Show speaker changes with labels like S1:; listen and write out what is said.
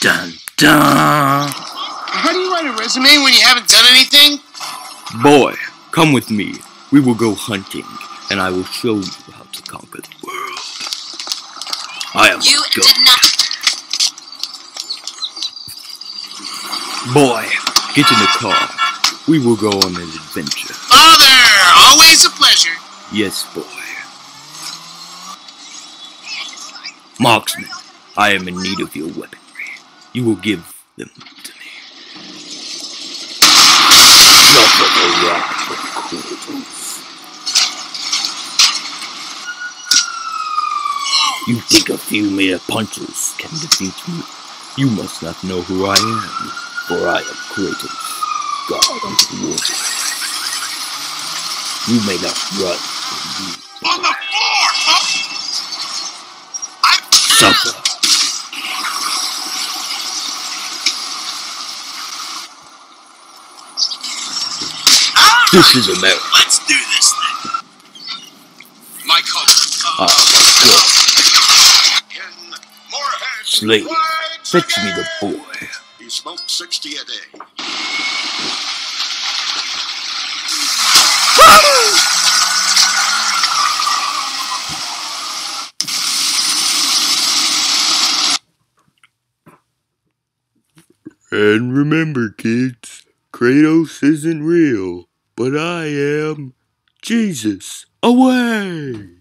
S1: Dun dun.
S2: How do you write a resume when you haven't done anything?
S1: Boy, come with me. We will go hunting, and I will show you how to conquer the world. I am
S3: You
S1: good.
S3: did not.
S1: Boy, get in the car. We will go on an adventure.
S2: Father, always a pleasure.
S1: Yes, boy. Marksman, I am in need of your weaponry. You will give them to me. Suffer the wrath of Kratos. You think a few mere punches can defeat me? You must not know who I am, for I am Kratos, God of war. You may not run from me.
S2: On the floor, huh?
S1: Suffer. This is America.
S2: Let's do this thing. Micheal.
S1: Ah, Slave, fetch me the boy.
S4: He smoked 60 a day.
S1: And remember, kids, Kratos isn't real, but I am. Jesus, away!